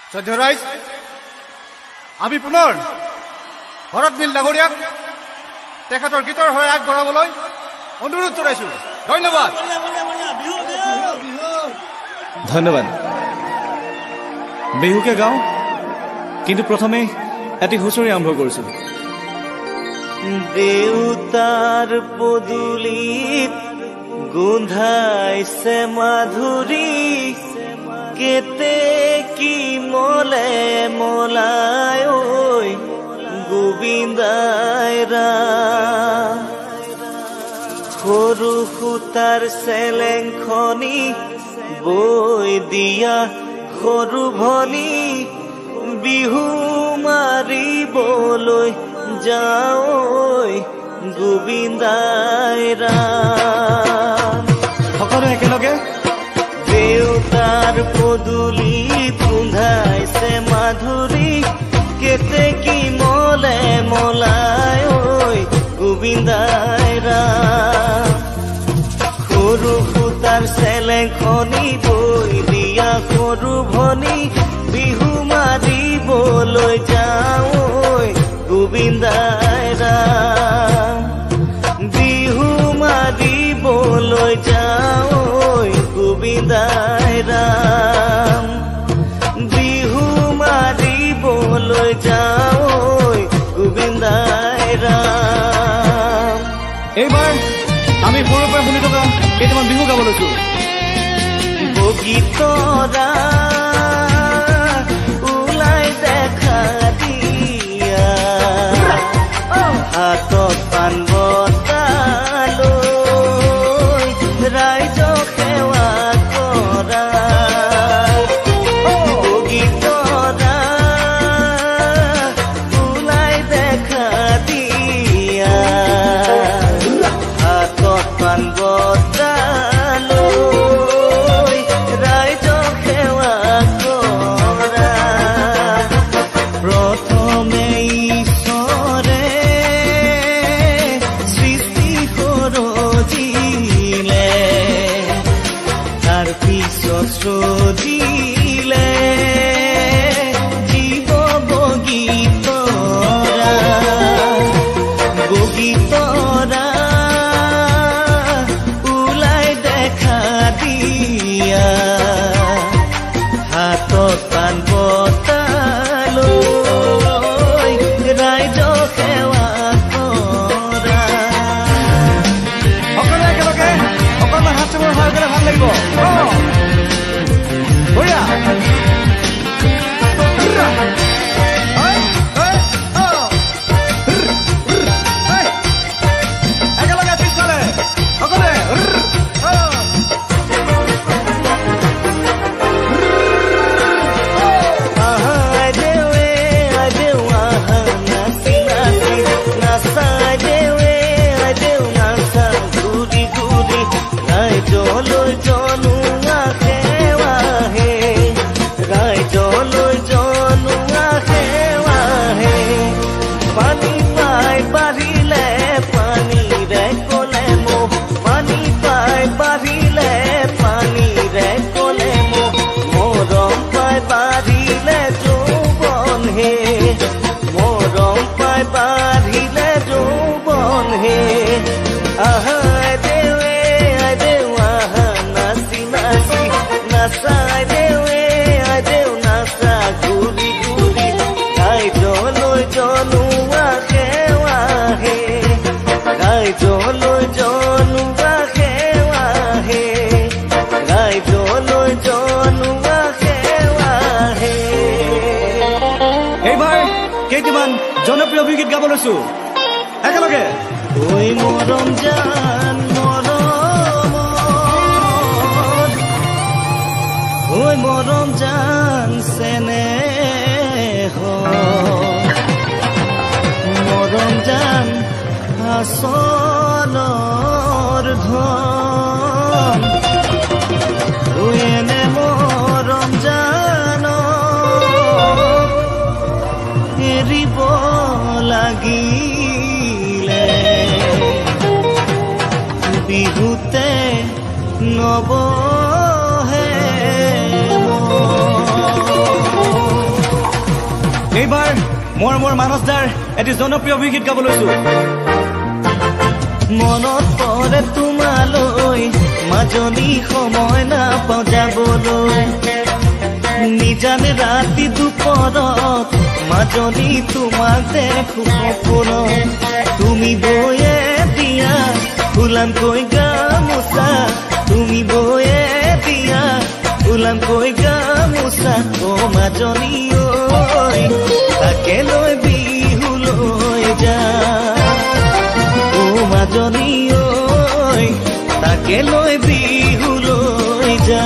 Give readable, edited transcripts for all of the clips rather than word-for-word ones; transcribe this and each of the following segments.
শ্ৰদ্ধেয় ৰাইজ, আমি পুনৰ ভৰত নীল ডাঙৰীয়াক তেখেতৰ গীতৰ হৈ আগবঢ়াবলৈ অনুৰোধ জনাইছো। ধন্যবাদ। ধন্যবাদ। বিহুকে গাওঁ, কিন্তু প্ৰথমে এটি হুঁচৰি আৰম্ভ কৰিছো। দেউতাৰ পদূলিত গোন্ধাইছে মাধুৰী, কেতে কি মলে মলাই ঐ গোবিন্দাই ৰাম। সৰু সূতাৰ চেলেংখনি বৈ দিয়া সৰু ভনী, বিহু মাৰিবলৈ যাওঁ গোবিন্দাই ৰাম। সকলো একেলগে দেউতাৰ পদূলিত গোন্ধাইছে মাধুৰী, কেতে কি মলে মলাই ঐ গোবিন্দাই ৰাম। সৰু সূতাৰ চেলেংখনি বৈ দিয়া সৰু ভনী, বিহু মাৰিবলৈ যাওঁ গোবিন্দাই ৰাম। বিহু মাৰিবলৈ যাওঁ গোবিন্দাই ৰাম। বিহু মাৰিবলৈ যাওঁ গোবিন্দাই ৰাম। এইবাৰ আমি সৰুৰ পৰা শুনি থকা কেইটামান বিহু গাব লৈছো। বগীতৰা ওলাই দেখা দিয়া, হাতত পাণ বঁটা লৈ ৰাইজক সেৱা কৰা। বগীতৰা ওলাই দেখা দিয়া, হাতত পাণ বঁটা লৈ ৰাইজক সেৱা কৰা। প্ৰথমে ঈশ্বৰে সৃষ্টি সৰজিলে, তাৰ পিছত সৃজিলে জীৱ বগীতৰা। বগীতৰা ওলাই দেখা দিয়া, হাতত পাণ বঁটা লৈ ৰাইজক সেৱা কৰা। সকলো একেলগে অকণমান হাত চাবৰ সহায় কৰিলে ভাল লাগিব। বঢ়িয়া। একেলগে পিছফালে সকলোৱে। ৰাইজলৈ জনোৱা সেৱাহে, ৰাইজলৈ জনোৱা সেৱাহে। পানী পাই বাঢ়িলে পানীৰে কলে মোক, পানী পাই বাঢ়িলে পানীৰে কলে মোক। মৰম পাই বাঢ়িলে যৌৱন হে, মৰম পাই বাঢ়িলে যৌৱন হে। আহা দেৱে নাচাই দেৱে দেউ নাচা ঘূৰি ঘূৰি, ৰাইজলৈ জনোৱা সেৱাহে, ৰাইজলৈ জনোৱা সেৱাহে, ৰাইজলৈ জনোৱা সেৱাহে। এইবাৰ কেইটামান জনপ্ৰিয় বিগীত গাব লৈছো। একেলগে ঐ মৰম জান ঐ মৰম জান চেনেহ, মৰম জান আচলৰ ধন। এনে মৰম জান এৰিব লাগিলে, বিহুতে নবহে মোৰ মানস দাৰ এটি জনপ্ৰিয় অভিগীত গাব লৈছো। মনত পৰে তোমালৈ মাজনী সময় নাপাওঁ যাবলৈ নিজানে ৰাতি দুপৰত মাজনী তোমাক দেখো সপোনত তুমি বয়ে দিয়া ফুলামকৈ গামোচা তুমি বয়ে দিয়া ফুলামকৈ গামোচা অ মাজনী ঐ তাকে লৈ বিহুলৈ যা অ মাজনী ঐ তাকে লৈ বিহুলৈ যা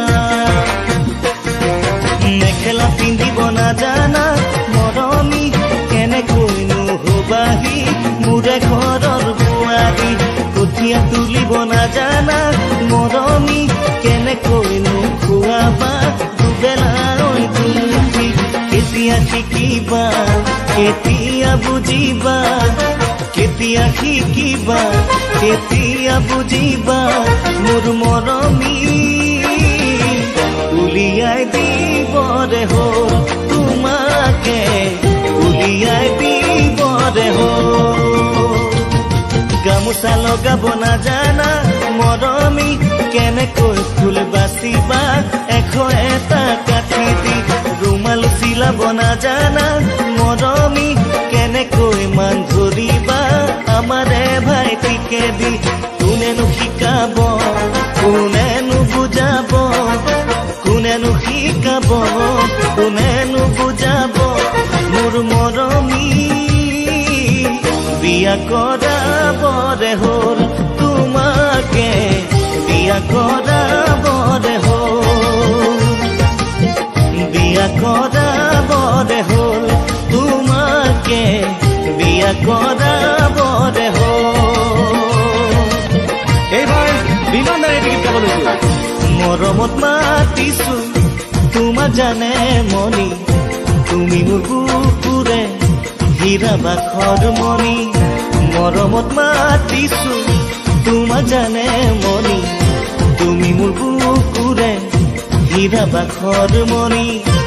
মেখেলা পিন্ধিব নাজানা মৰমী কেনেকৈনো হবাহি মোৰে ঘৰৰ বোৱাৰী কঠীয়া তুলিব নাজানা মৰমী কেনেকৈনো খুৱাবা দুবেলাই তুমি কেতিয়া শিকিবা কেতিয়া বুজিবা কেতিয়া শিকিবা কেতিয়া বুজিবা মোৰ মৰমী উলিয়াই দিবৰে হ'ল তোমাকে উলিয়াই দিবৰে হ'ল গামোচা লগাব নাজানা মৰমী কেনেকৈ ফুল বাচিবা এশ এটা কাঠি দি ৰুমাল চিলাব নাজানা মৰমী কেনেকৈ মান ধৰিবা আমাৰে ভাইটিকে দি কোনেনো শিকাব কোনেনো বুজাব কোনেনো শিকাব কোনেনো বুজাব মোৰ মৰমী বিয়া কৰাবৰে হ'ল তোমাকে বিয়া কৰাবৰে হ'ল বিয়া কৰাবৰে হ'ল তোমাকে বিয়া কৰাবৰে হ'ল এইবাৰ বিমান দাৰে গীত গাব লৈছো। মৰমত মাতিছো তোমাক জানে মনি তুমি মোৰ বুকুৰে হীৰা বাখৰ মনি মৰমত মাতিছো তোমাক জানে মনি তুমি মোৰ বুকুৰে হীৰা বাখৰ মনি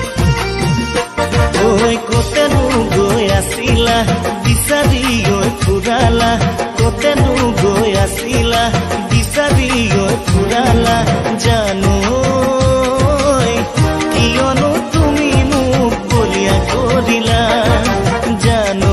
ঐ কতেনো গৈ আছিলা বিচাৰি গৈ ফুৰালা কতেনো গৈ আছিলা বিচাৰি গৈ ফুৰালা জানো কিয়নো তুমি মোক বলিয়া কৰিলা জানো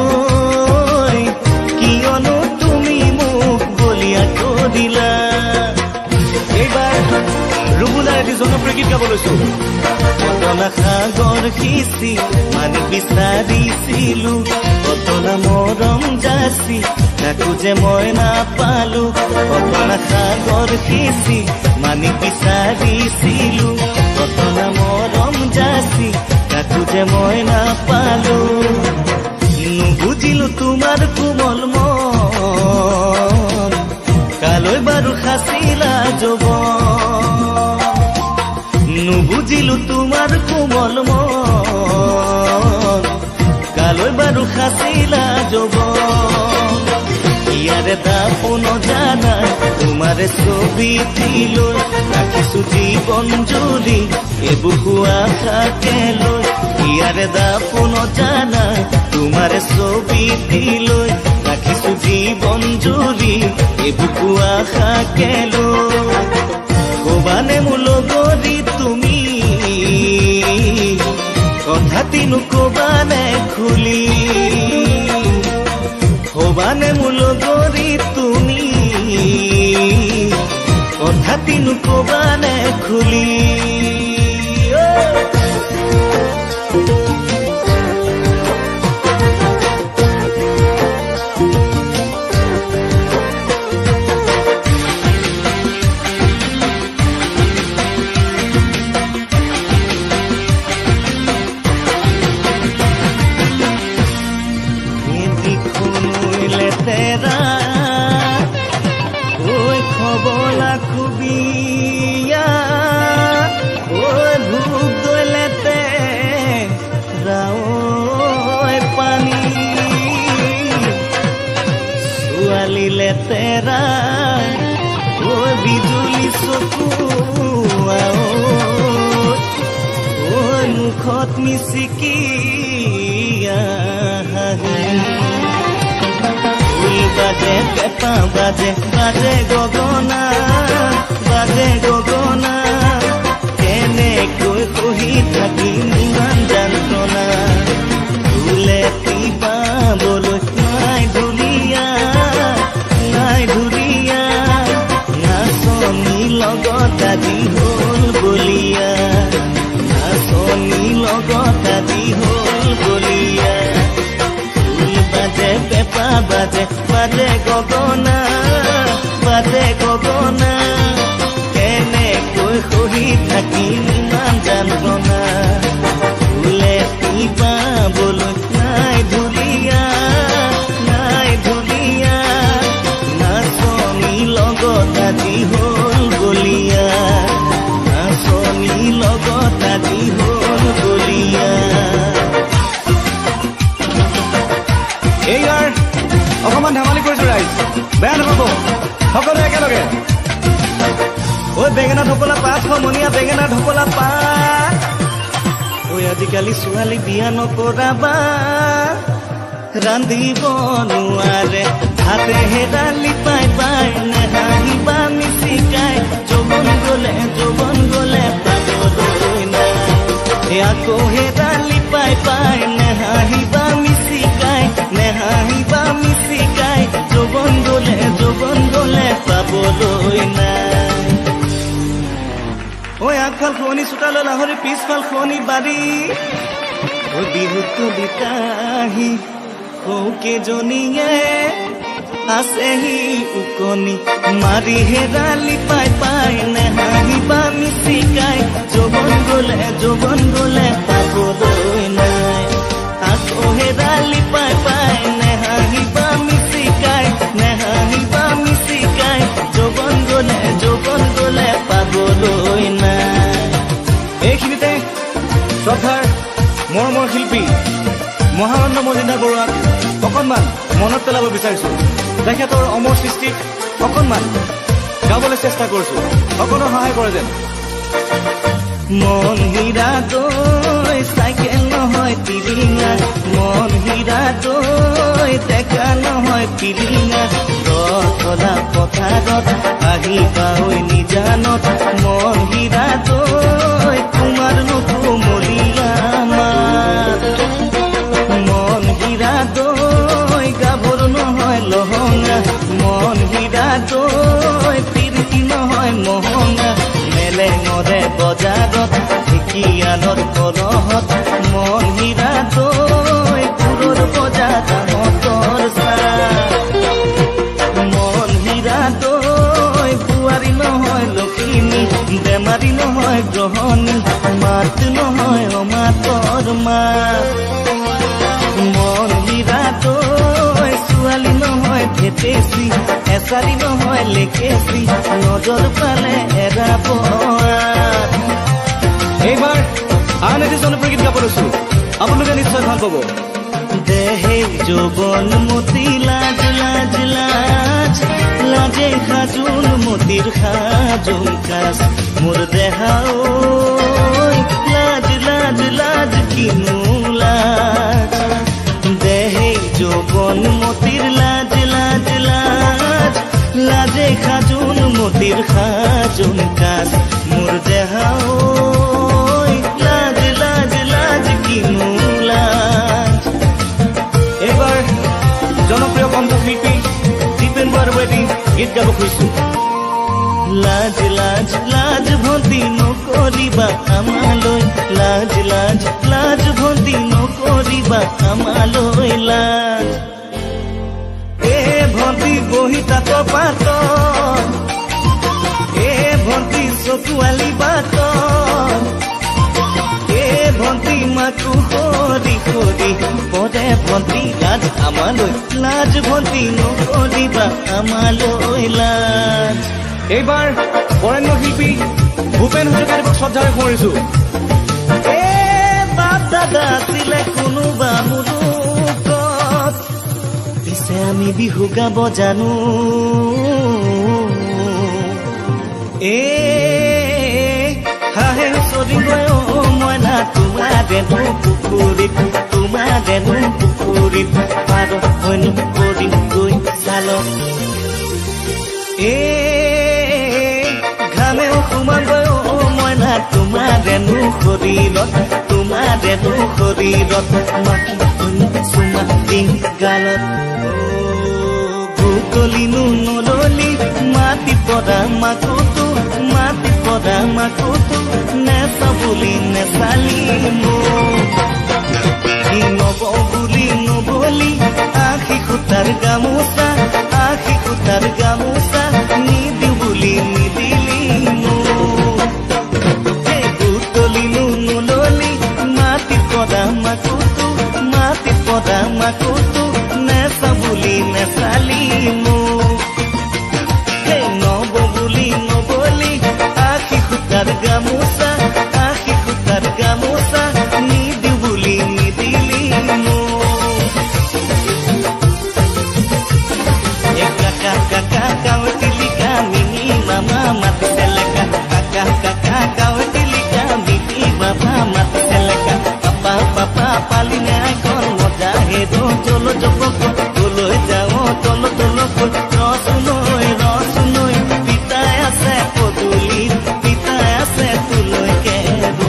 কিয়নো তুমি মোক বলিয়া কৰিলা এইবাৰ ৰুবুলাৰ এটি জনপ্ৰিয় গীত গাব লৈছো। কতনা সাগৰ সিঁচি মানি বিচাৰিছিলো কতনা মৰম যাচি তাকো যে মই নাপালো কতনা সাগৰ সিঁচি মানি বিচাৰিছিলো কতনা মৰম যাচি তাকো যে মই নাপালো নুবুজিলো তোমাৰ কোমল মন কালৈ বাৰু সাঁচিলা যৌৱন নুবুজিলো তোমাৰ কোমল মন কালৈ বাৰু সাঁচিলা যৌৱন ইয়াৰে দাপোন জানা তোমাৰে ছবি দিলৈ ৰাখিছো জীৱন জুৰি এবুকু আশাকে লৈ ইয়াৰে দাপোন জানা তোমাৰে ছবি দিলৈ ৰাখিছো জীৱন জুৰি এবুকু আশাকে লৈ কবানে মোৰ লগৰী তুমি কথাটিনো কবানে খুলি হবানে মোৰ লগৰী তুমি কথাটিনো কবানে খুলি তেৰা ও বিজুলি চকু ও মুখত মিচিকিয়া বাজে পেঁপা বাজে বাজে গগনা কেনেকৈ সহি থাকিম ইমান যন্ত্ৰণা ফুলে পাবলৈ নাই ধুলীয়া নাচনী লগত আজি হ'ল বলিয়া নাচনী লগত আজি হ'ল বলিয়া ফুল বাজে পেঁপা বাজে বাজে গগনা কেনেকৈ সহি থাকিম ইমান যন্ত্ৰণা ফুলে পাবলৈ নাই ধুলীয়া নাচনী লগত আজি হ'ল বলিয়া নাচনী লগত আজি হ'ল বলিয়া এইবাৰ অকমান ধেমালি কৰিছো ৰাইজ বেয়া নাপাব সকলোৱে একেলগে ঐ বেঙেনা ঢপলা পাত সমনীয়া বেঙেনা ঢপলা পাত ঐ আজিকালি ছোৱালী বিয়া নকৰাবা ৰান্ধিব নোৱাৰে হাতে হেৰালি পাই নেহাঁহিবা মিচিকাই যৌৱন গলে পাবলৈ নাই আকৌ হেৰালি পাই নেহাঁহিবা মিচিকাই যৌৱন গলে পাবলৈ নাই ঐ আগফাল শুৱনি চোতালৈ লাহৰি পিছফাল শুৱনি বাৰী ঐ বিহুত কবিতাহি সৌকেজনীয়ে আছেহি উকনি মাৰি হেৰালি পাই নেহাঁহিবা মিচিকাই যৌৱন গলে পাবলৈ নাই আকৌ হেৰালি পাই নেহাঁহিবা মিচিকাই যৌৱন গলে পাবলৈ নাই এইখিনিতে শ্ৰদ্ধাৰ মৰমৰ শিল্পী মহানন্দ মজুমদাৰ বৰুৱাক অকণমান মনত পেলাব বিচাৰিছো তেখেতৰ অমৰ সৃষ্টিত অকণমান গাবলৈ চেষ্টা কৰিছো সকলো সহায় কৰে যেন মন হীৰা দৈ চাইকেল নহয় পিলিঙা মন হীৰা দৈ টেকা নহয় পিলিঙা ৰথলা পথাৰত আহিবা ঐ নিজানত মন হীৰা দৈ তোমাৰ নুকুমলীয়া মাত মন হীৰা দৈ গাভৰু নহয় লহঙা মন হীৰা দৈ পিৰিতি নহয় মহঙা মেলেঙৰে বজাৰত ঢেকীয়ালৰ কলহত মন হীৰা দৈ পুৰৰ বজা দামতৰ মন হীৰা দৈ বোৱাৰী নহয় লখিমী বেমাৰী নহয় গ্ৰহণী মাত নহয় অমাতৰ মাত মন হীৰা দৈ ছোৱালী নহয় ভেটেচি এচাৰি নহয় লেকেচি নজৰ পালে এৰাব এইবাৰ আন এটি জনপ্ৰিয় গীত গাব লৈছো আপোনালোকে নিশ্চয় ভাল পাব দেহে যৌৱন মতি লাজে সাজোন মতিৰ সাজোন কাজ মোৰ দেহা লাজ কিনো লাজ দেহে যৌৱন মতিৰ লাজে সাজোন মতিৰ সাজোন কাজ মোৰ দেহা লাজ কিনো লাজ এইবাৰ জনপ্ৰিয় কণ্ঠশিল্পী দীপেন বৰুৱাই গীত গাব খুজিছো লাজ ভন্তি নকৰিবা আমালৈ লাজ ভন্তি নকৰিবা আমালৈ লাজ ভন্তি বহি তাত পাত ভন্তি চকুৱালি বাট ভন্তি মাকো সৰি পৰে ভন্তি লাজ আমালৈ লাজ ভন্তি নকৰিবা আমালৈ লাজ এইবাৰ বৰেণ্য শিল্পী ভূপেন হাজৰিকাদেৱক শ্ৰদ্ধাৰে সোঁৱৰিছো বাপ দাদা আছিলে কোনোবা মুলুকত পিছে আমি বিহু গাব জানো হাহে চৰি গৈ মইনা তোমাৰেনো পুখুৰীত পাৰ হয়নো কৰিম গৈ গালত ঘামেও সোমাবই মইনা তোমাৰেনো শৰীৰত মাখি চুমা দিম গালত ভূতলিনো নললি মাটি পদা মাকুতো নেচা বুলি নেচালি নব বুলি নবলি আশী সূতাৰ গামোচা নিদি বুলি নিদিলি ভূতলিনো নললি মাটি পদা মাকুতো নেচা বুলি নেচালি নব বুলি নবলি আশী সূতাৰ গামোচা নিদি বুলি নিদিলি কাকা কাৱতিলিকা মিনি মামা মাতিছে লেকা কাকা কাৱতিলিকা মিনি বাবা মাতিছে লেকা পাপা পালি নাই কল মজা হেদো চলো জপক তোলৈ যাও তল ৰচুনৈ পিতাই আছে পদূলিত পিতাই আছে তোলৈ কেৰো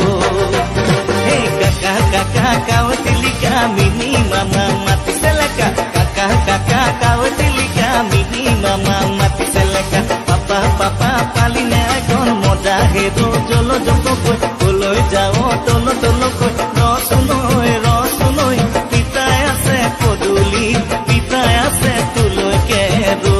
কাকা কাৱতিলিকা মিনি মামা মাতিছে লেকা কাকা কাৱতিলিকা মিনি মামা মাতিছে লেকা পাপা পালি নাই কল মজা হেদো চলো জপক তোলৈ যাও তল ৰচুনৈ পিতাই আছে পদূলিত পিতাই আছে তোলৈ কেৰো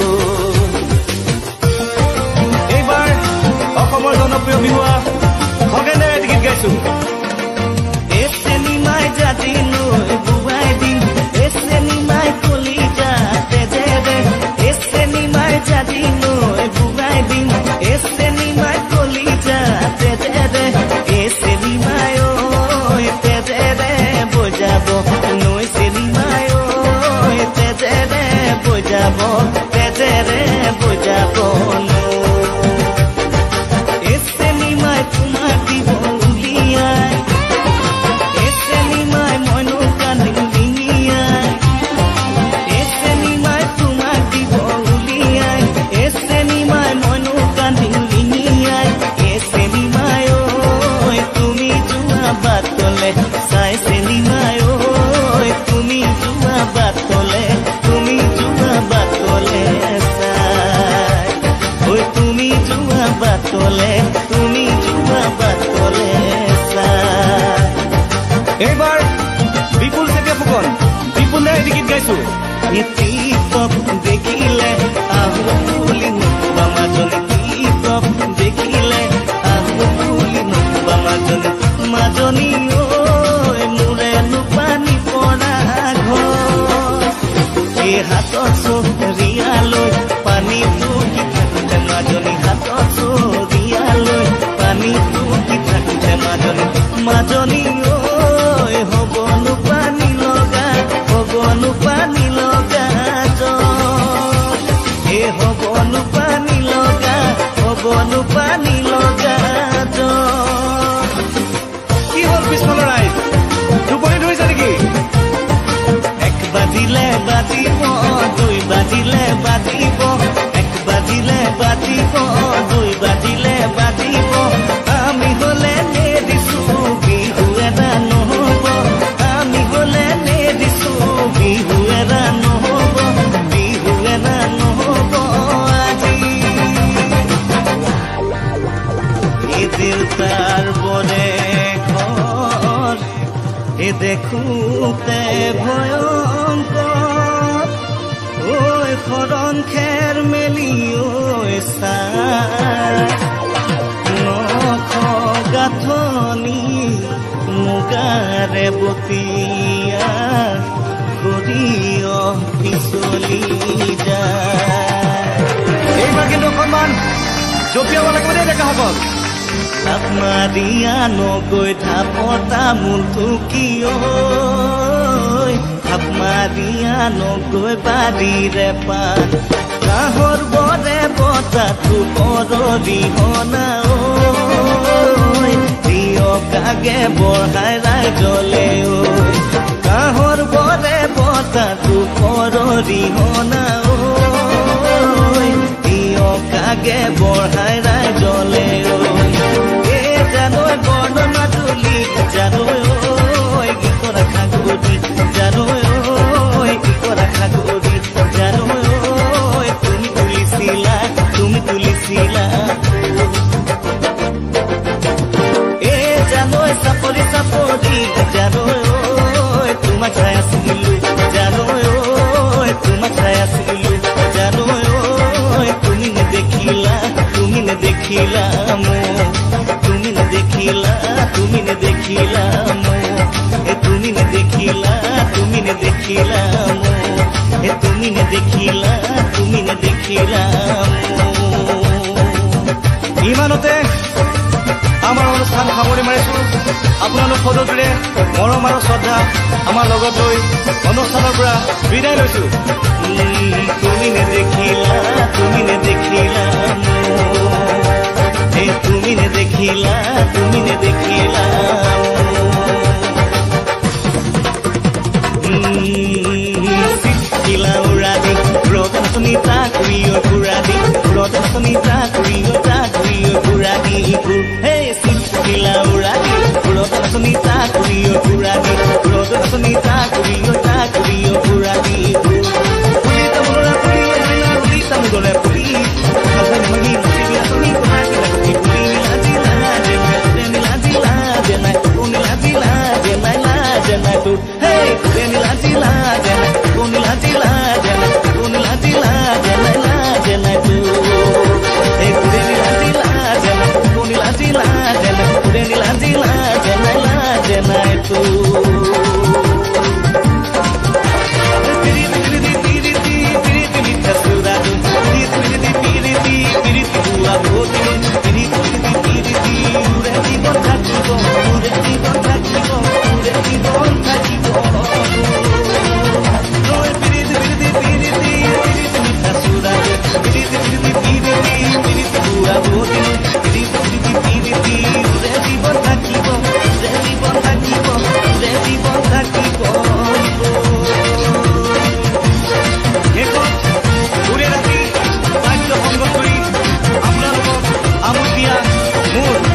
এইবাৰ অসমৰ জনপ্ৰিয় বিহুৱা খগেনেৰে গীত গাইছো এই চেনিমাই জাতি লৈ বুবাই দিম এই চেনিমাই কলিজা তেজেৰে এই চেনিমাই জাতি লৈ বুবাই দিম এই চেনিমাই কলিজা তেজেৰে এই চেনিমাই তেজেৰে বজাব নৈ চেনিমাই তেজেৰে বজাব এই চেনিমাই তোমাক দিব উলিয়াই এই চেনিমাই মইনো কান্দিম ডিঙিয়াই এই চেনিমাই তোমাক দিব উলিয়াই এই চেনিমাই মইনো কান্দিম ডিঙিয়াই এই চেনিমাই তুমি যোৱা বাটলে চাই চেনিমাই তুমি যোৱা বাটলে চাই তুমি যোৱা বাটলে চাই এইবাৰ বিপুল চেতিয়া ফুকন বিপুলে গীত গাইছো টিপক দেখিলে আহো বুলি নকবা মাজনী টিপক দেখিলে আহো বুলি নকবা মাজনী মোৰে নুপানি পৰা ঘৰ এই হাতত চৰিয়ালৈ পানী টুকি থাকোঁতে মাজনী হাতত চৰিয়ালৈ পানী টুকি থাকোঁতে মাজনী হ'বনো পানী লগা হ'বনো পানী লগা হ'বনো পানী লগা কি হ'ল পিছফালৰ ৰাইজ টোপনি ধৰিছে নেকি এক বাজিলে বাজিব দুই বাজিলে বাজিব এক বাজিলে বাজিব দুই বাজিলে বাজিব আমি হলে নেদিছো বিহু এটা নহ'ব আমি হলে নেদিছো বিহু এটা নহ'ব আজি এই দেউতাৰ বৰে ঘৰ এই দেখোতে ভয়ংকৰ ঐ শৰণ খেৰ মেলি নখ গাঁথনি মুগাৰে বতিয়া সৰিয়হ পিছলি যায় এইবাৰ কিন্তু অকণমান জপিয়াব লাগিব দেই ডেকাসকল ধাপ মাৰিয়া নগৈ ধাপতা মূলটো কিয় ধাপ মাৰিয়া নগৈ বাৰীৰে পাত কাঁহৰ বৰে বতাটো পৰৰিহনা দিয়কাগে বঢ়াই ৰাইজলে কাঁহৰ বৰে বতাটো পৰৰিহনা লাগে বঢ়াই ৰাইজলে এ জানৈ বৰ্ণনাটো লিখ জানৈ কি কৰা খাগৰি জানৈ কি কৰা খাগৰি জানৈ তুমি তুলিছিলা এ জানৈ চাপৰি জানৈ তোমাক চাই আছিলো জানৈ তোমাক চাই আছিলো জানৈ তুমি নেদেখিলা মোক তুমি নেদেখিলা মোক এ তুমি নেদেখিলা মোক এ তুমি নেদেখিলা মোক ইমানতে আমাৰ অনুষ্ঠান সামৰি মাৰিছো আপোনালোক সকলোৰে মৰম আৰু শ্ৰদ্ধা আমাৰ লগত লৈ অনুষ্ঠানৰ পৰা বিদায় লৈছো তুমি নেদেখিলা তুমি নেদেখিলা শিলা উৰাদি ৰতন সুনিতা কুৰিয় ঘূৰাদি ৰতন সুনিতা কুৰিয় ঘূৰাদি হে শিলা উৰাদি ৰতন সুনিতা কুৰিয় ঘূৰাদি ৰতন সুনিতা কুৰিয় ঘূৰাদি পুলি তামোলৰে পুলি মোৰ